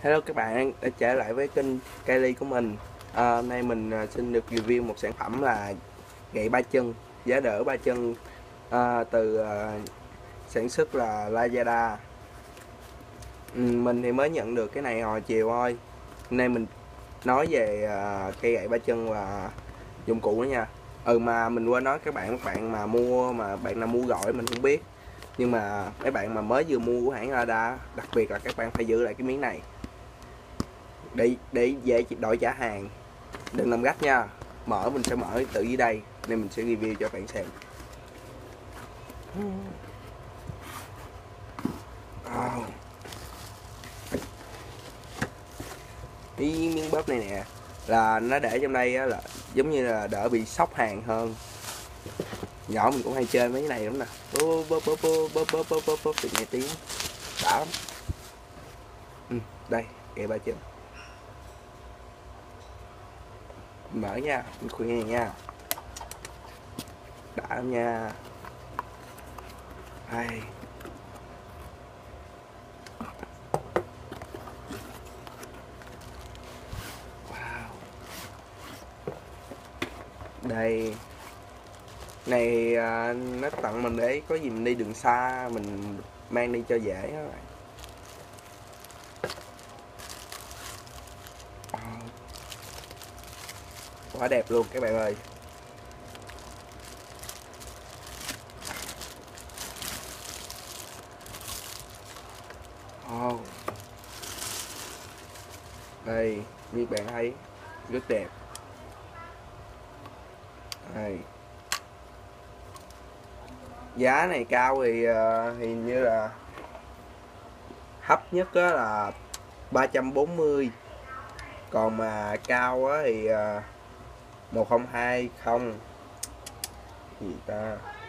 Hello các bạn đã trở lại với kênh Kylie của mình. Hôm nay mình xin được review một sản phẩm là gậy ba chân, giá đỡ ba chân, từ sản xuất là Lazada. Mình thì mới nhận được cái này hồi chiều thôi. Hôm nay mình nói về cây gậy ba chân và dụng cụ đó nha. Mà mình quên nói các bạn mà mua, mà bạn nào mua gọi mình không biết, nhưng mà mấy bạn mà mới vừa mua của hãng Lazada, đặc biệt là các bạn phải giữ lại cái miếng này để dễ đổi trả hàng. Đừng làm gấp nha, mình sẽ mở tự dưới đây nên mình sẽ review cho bạn xem. Cái miếng bóp này nè là nó để trong đây á, là giống như là đỡ bị sốc hàng hơn. Nhỏ mình cũng hay chơi mấy cái này lắm nè, bóp bóp bóp bóp bóp bóp bóp bóp nghe tiếng đã lắm. Đây kệ ba chân, mở nha, mình khuyên này nha, đã lắm nha. Đây, wow, đây này, nó tặng mình để có gì mình đi đường xa mình mang đi cho dễ các bạn. Quá đẹp luôn các bạn ơi. Đây như bạn thấy rất đẹp. Đây, giá này cao thì hình như là thấp nhất á là 340, còn mà cao á thì 1020 gì ta,